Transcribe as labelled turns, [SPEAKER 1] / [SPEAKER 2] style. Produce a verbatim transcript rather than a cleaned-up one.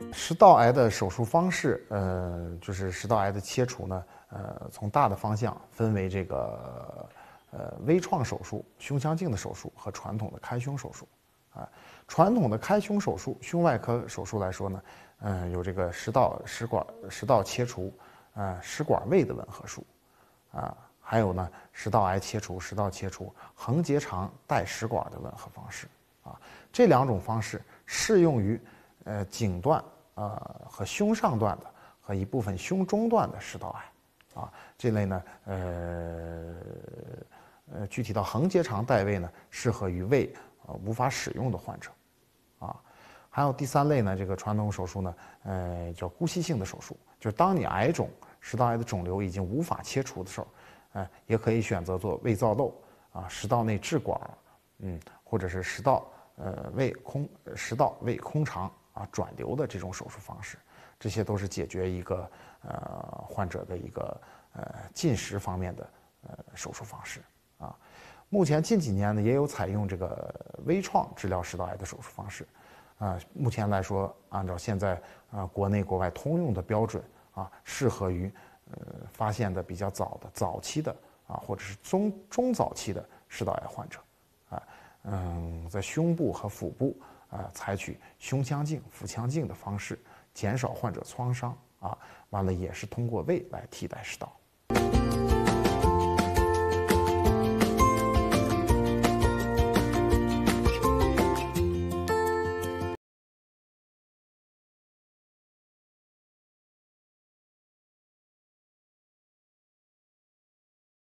[SPEAKER 1] 食道癌的手术方式，呃，就是食道癌的切除呢，呃，从大的方向分为这个呃微创手术、胸腔镜的手术和传统的开胸手术。啊，传统的开胸手术，胸外科手术来说呢，嗯、呃，有这个食道食管食道切除，啊、呃，食管位的吻合术，啊，还有呢，食道癌切除、食道切除横结肠带食管的吻合方式。啊，这两种方式适用于呃颈段呃和胸上段的和一部分胸中段的食道癌。啊，这类呢，呃呃，具体到横结肠带位呢，适合于胃呃无法使用的患者。啊，还有第三类呢，这个传统手术呢，呃，叫姑息性的手术，就是当你癌肿食道癌的肿瘤已经无法切除的时候，呃，也可以选择做胃造瘘啊、食道内置管，嗯，或者是食道呃胃空食道胃空肠啊转流的这种手术方式，这些都是解决一个呃患者的一个呃进食方面的呃手术方式啊。目前近几年呢，也有采用这个微创治疗食道癌的手术方式，啊，目前来说，按照现在啊国内国外通用的标准啊，适合于呃发现的比较早的早期的啊，或者是中中早期的食道癌患者，啊，嗯，在胸部和腹部啊，采取胸腔镜、腹腔镜的方式，减少患者创伤啊，完了也是通过胃来替代食道。